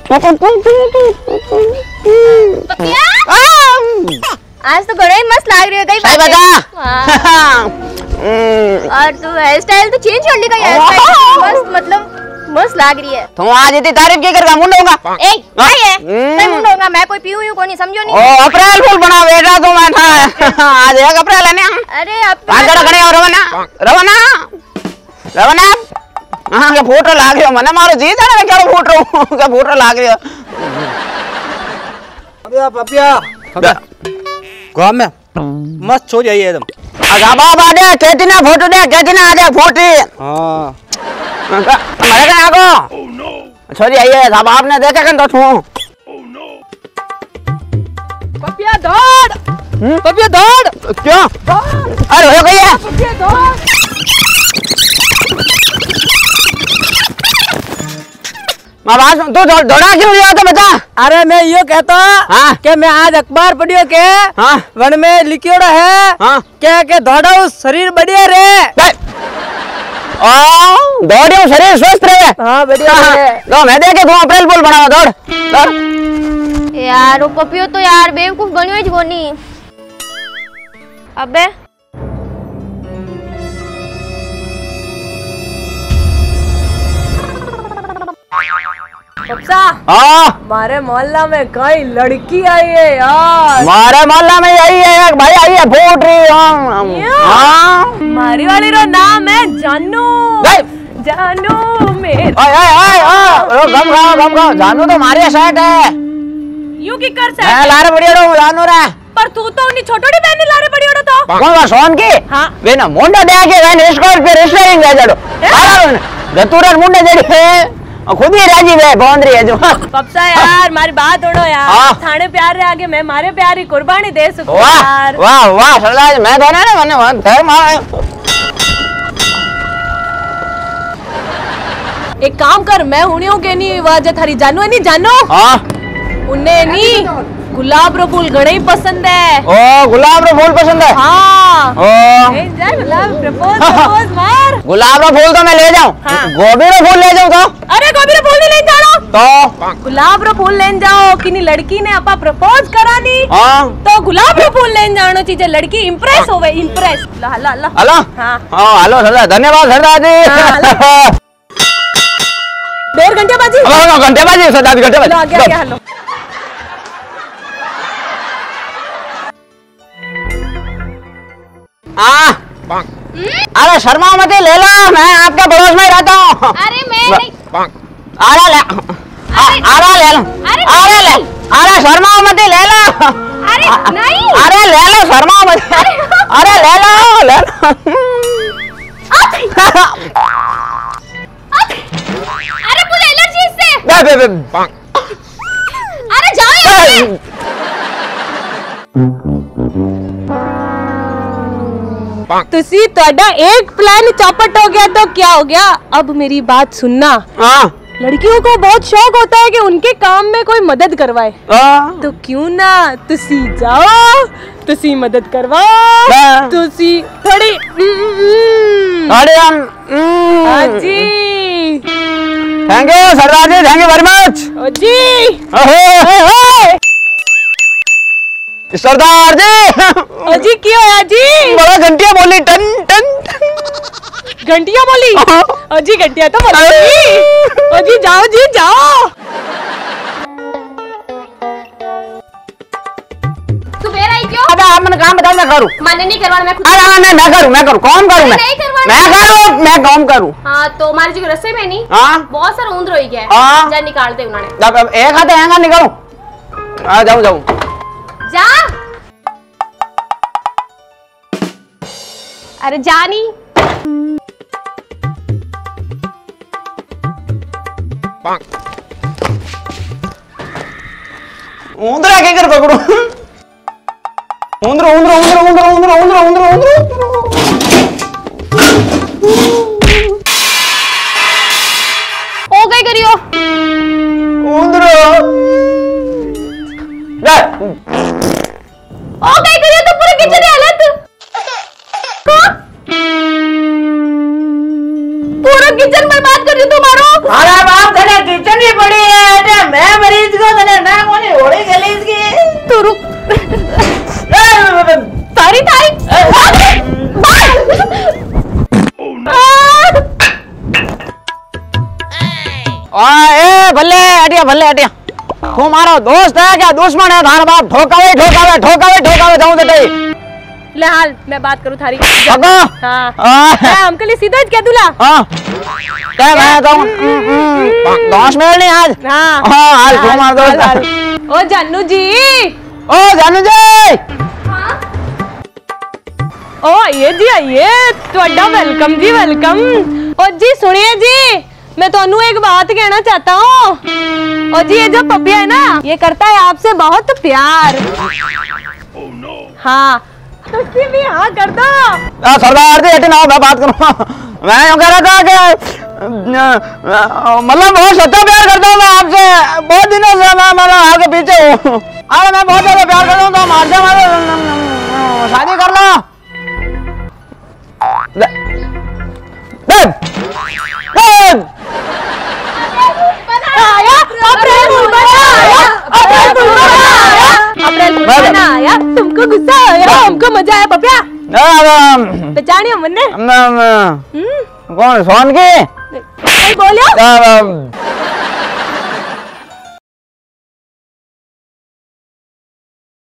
आज तो बड़ा ही मस्त लाग रही है कहीं और तू हेयर स्टाइल तो चेंज कर ली का यार मस्त मतलब मस्त लाग रही है। तो आज इतनी तारीफ की करगा मुंडोगा ए नहीं है मैं मुंडोगा मैं कोई पीऊ यूं को नहीं समझो नहीं। ओ अप्रैल फूल बना बेटा तो मैं था आज एक अप्रैल है ना। अरे अब आगड़ा खड़े हो रवना रवना रवना हां के फोटो लाग रही हो मने मारो जी जाने क्या फोटो के फोटो लाग रही हो। अबे पपिया गांव में मस्त छो जाइए एकदम आजा बाबा दे केटिना फोटो दे केटिना आ जा फोटो हां हमारे का आगो छोरी आइए साहब आपने देखा कन तो छू पपिया दौड़ पपिया दौड़ क्यों अरे हो गई है पपिया दौड़ आवाज तू दौड़ा क्यों रहा था बता। अरे मैं यो कहता हाँ? कि मैं आज अखबार पढ़ियो के हाँ? वन में लिखियोड़ा है हाँ? क्या के दौड़ाओ शरीर बढ़िया रे दौड़ियो शरीर स्वस्थ रहे। हाँ बढ़िया है तो मैं देखे तू अप्रैल फूल बनावा दौड़ दौड़ यार वो पपियो तो यार बेवकूफ बनियो ही कोनी। अबे पप्सा हाँ हमारे मोहल्ला में कई लड़की आई है यार। हमारे मोहल्ला में यही है एक भाई आई है फूट रही हाँ हमारी वाली रो नाम है जानू जानू मेरे गम खाओ जानू तो हमारी साइड है यू की कर से लारे बढ़िया जानू रे पर तू तो उन्हीं छोटोड़ी बहन लारे बढ़िया तो कौन वा सोन की हाँ वे ना मुंडा दे के वे स्कोर पे रेस्टोरेंट जा जड़ो दतुरन मुंडा जड़ी है खुद ही राजी वे बोंदरी है जो पप्सा यार मारी बात उड़ो यार थाने प्यार रे आगे मैं मारे प्यार की कुर्बानी दे सकूं यार। वाह वाह सरदार मैं तो ना मने थे मार एक काम कर मैं उन्हीं के नहीं वाजे थारी जानू नहीं जानो हां उन्हें नहीं गुलाब रो फूल घणे ही पसंद है। ओ गुलाब रो फूल पसंद है हाँ ओ जा गुलाब प्रपोज मार गुलाब रो फूल तो मैं ले जाऊं हाँ। गोभी रो फूल ले जाऊं तो अरे गोभी रो फूल नहीं ले जाओ तो गुलाब रो फूल लेन जाओ किनी लड़की ने आपा प्रपोज करानी हां तो गुलाब रो फूल लेन जानो चीजे लड़की इंप्रेस होवे इंप्रेस ला ला ला हेलो हां हां हेलो सरदार धन्यवाद सरदार जी 1.5 घंटे बाजी घंटे बाजी सरदार घंटे बाजी आ गया हेलो अरे शर्मा मत ले लो मैं आपके पड़ोस में ही रहता हूँ। अरे मैं नहीं अरे ले ले लो अरे ले अरे शर्मा मत ले लो अरे नहीं अरे ले लो शर्मा मत अरे ले लो अरे मुझे एलर्जी इससे अरे जाओ यहाँ से। तुसी तोड़ा एक प्लान चौपट हो गया तो क्या हो गया। अब मेरी बात सुनना लड़कियों को बहुत शौक होता है कि उनके काम में कोई मदद करवाए तो क्यों ना तुसी जाओ तुसी मदद करवाओ तुसी थोड़ी जी thank you Sardar ji thank you very much जी सरदार जी जी क्यों है जी बड़ा घंटिया बोली टन टन घंटिया बोली जी घंटिया तो बोली जी जाओ तू बेरा ही क्यों अबे आप मैंने काम बताओ मैं करूं मैंने नहीं करवाना मैं खुद अरे मैं करूं कौन करूं मैं काम करूं। हाँ तो हमारी जी रस्से में नहीं बहुत सारा ऊंद रोई गया है जा निकालते उन्होंने एक हाथ हैंगा निकालो जाऊं जा अरे जानी ऊंदरा क्या कर पकड़ो ऊंदरो ओ गई करियो ऊंदरो ओ गई करियो तो पूरे किचन की हालत पूरा किचन में बात कर रही हूँ तुम्हारो। अरे बाप तने किचन ही पड़ी है अटे मैं मरीज को तने ना कोनी होड़ी गलीज की तू रुक। तारी तारी ए भले अटिया तू मारो दोस्त है क्या दुश्मन है थारा बाप ठोकावे जाऊं तो ले हाल मैं बात करूँ थारी। अगो हाँ हमके लिए सीधा कह दूला। हाँ क्या मैं तो दोस्त मेल नहीं आज। हाँ हाल तू मार दोस्त। ओ जानू जी ओ आइए जी आइए ਤੁਹਾਡਾ वेलकम जी वेलकम। ओ जी सुनिए जी मैं तो एक बात कहना चाहता हूँ। और जी ये जो पपिया है ना ये करता है आपसे बहुत प्यार। हाँ तुसी भी हाँ कर दो। सरदार जी हटे ना मैं बात करूँ। मैं यूँ कह रहा था कि मतलब बहुत सच्चा प्यार करता हूँ मैं आपसे बहुत दिनों से मैं मतलब आपके पीछे हूँ। अरे मैं बहुत ज्यादा प्यार करता हूँ तो मार दे शादी कर लो। आया तुमको गुस्सा आया हमको मजा आया पपिया पहचानियो हमने कौन सोन की बोलियो